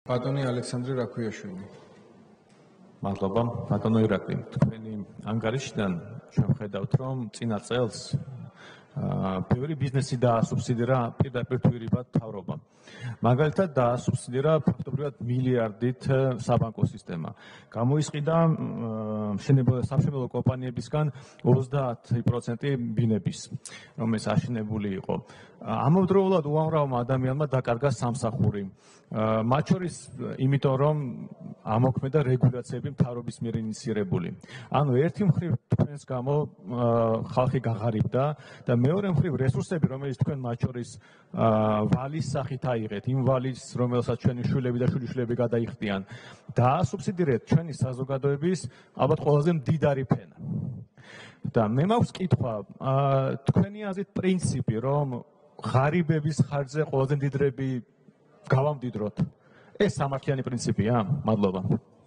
ბატონი ალექსანდრე რაქვიაშვილი. მადლობა, ბატონო ირაკლი. თქვენი ანგარიშიდან ჩვენ ვხედავთ, რომ წინა წელს ბევრი ბიზნესი დაასუბსიდირა პირდაპირ თვირებად მთავრობამ. მაგალითად დაასუბსიდირა ფაქტობრივად მილიარდით საბანკო სისტემა. გამოისყიდა სამშენებლო კომპანიებისგან 30% ბინების, რომელიც აშენებული იყო. ამავდროულად უამრავმა ადამიანმა დაკარგა სამსახური. მათ შორის იმიტომ, რომ ამოქმედა რეგულაციები მთავრობის მიერ ინიცირებული. ანუ ერთი მხრივ თქვენს გამო ხალხი გაღარიბდა და მეორე მხრივ რესურსები, რომელიც თქვენ მათ შორის ვალის სახით აიღეთ, იმ ვალის, რომელსაც ჩვენი შვილები და შვილიშვილები გადაიხდიან, დაასუბსიდირეთ ჩვენი საზოგადოების ალბათ ყველაზე მდიდარი ფენა. და მე მაქვს კითხვა, თქვენი აზრით პრინციპი, რომ ღარიბების ხარჯზე ყველაზე მდიდრები გავამდიდროთ. ეს სამართლიანი პრინციპია? მადლობა.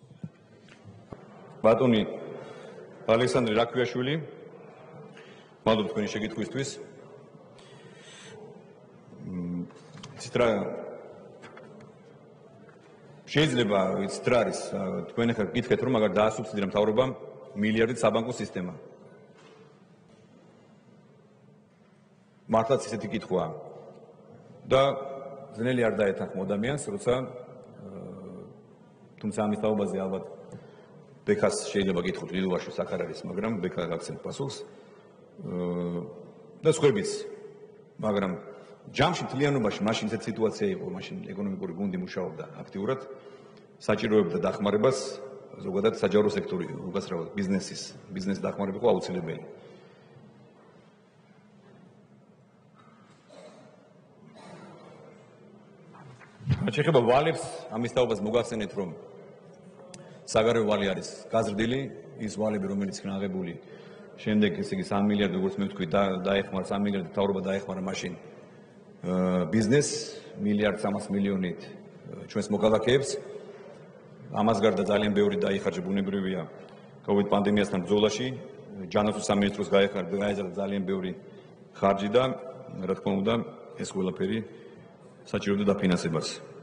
ბატონი ალექსანდრე რაქვიაშვილი, მადლობა თქვენი შეკითხვისთვის. შეიძლება იცით რა არის, თქვენ ახლა გითხეთ, რომ მაგარ დაასუბსიდირა მთავრობამ მილიარდით საბანკო სისტემა. მართლაც ისეთი კითხვაა. და ძნელი არ დაეთანხმო ადამიანს, როცა თუმცა ამის თაობაზე ალბათ ბექას შეიძლება გითხოთ ლილუაშვილს აქ არ არის, მაგრამ ბექა გაგცემთ პასუხს. და სხვაებიც. მაგრამ ჯამში მთლიანობაში მაშინ ესეთი სიტუაცია იყო, მაშინ ეკონომიკური გუნდი მუშაობდა აქტიურად, საჭიროებდა დახმარებას, ზოგადად საჯარო სექტორი, უკაცრავად ბიზნესის დახმარება იყო აუცილებელი. შეიძლება ვალებს ამის თაობას მოგახსენეთ, რომ საგარეო ვალი არის გაზრდილი, ის ვალები, რომელიც იქნა აღებული შემდეგ, ესე იგი 3 მილიარდი, როგორც მე ვთქვი, დაეხმარა 3 მილიარდი მთავრობა დაეხმარა მაშინ ბიზნესს 1,3 მილიონით ჩვენს მოქალაქეებს. ამას გარდა ძალიან ბევრი დაიხარჯა ბუნებრივია COVID პანდემიასთან ბრძოლაში, ჯანმრთელობის სამინისტროს გაეზარდა ძალიან ბევრი ხარჯი და რა თქმა უნდა ეს ყველაფერი საჭიროებდა დაფინანსებას.